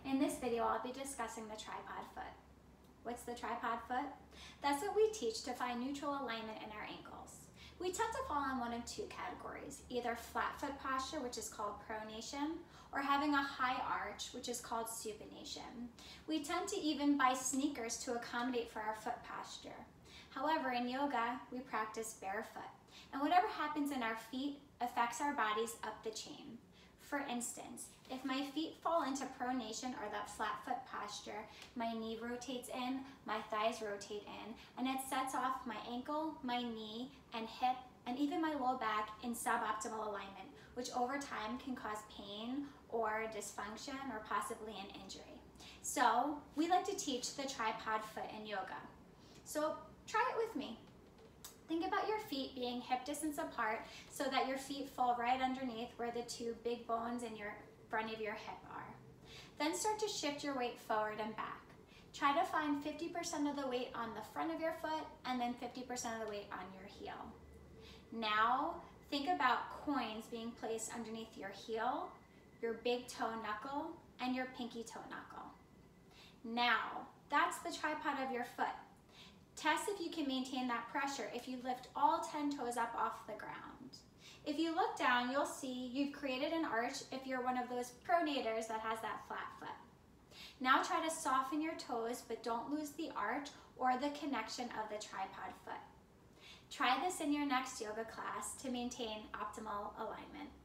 In this video, I'll be discussing the tripod foot. What's the tripod foot? That's what we teach to find neutral alignment in our ankles. We tend to fall in one of two categories, either flat foot posture, which is called pronation, or having a high arch, which is called supination. We tend to even buy sneakers to accommodate for our foot posture. However, in yoga, we practice barefoot, and whatever happens in our feet affects our bodies up the chain. For instance, if my feet fall into pronation or that flat foot posture, my knee rotates in, my thighs rotate in, and it sets off my ankle, my knee, and hip, and even my low back in suboptimal alignment, which over time can cause pain or dysfunction or possibly an injury. So we like to teach the tripod foot in yoga. So try it with me. Think about your feet being hip distance apart so that your feet fall right underneath where the two big bones in your front of your hip are. Then start to shift your weight forward and back. Try to find 50% of the weight on the front of your foot and then 50% of the weight on your heel. Now think about coins being placed underneath your heel, your big toe knuckle, and your pinky toe knuckle. Now that's the tripod of your foot. Test if you can maintain that pressure if you lift all 10 toes up off the ground. If you look down, you'll see you've created an arch if you're one of those pronators that has that flat foot. Now try to soften your toes, but don't lose the arch or the connection of the tripod foot. Try this in your next yoga class to maintain optimal alignment.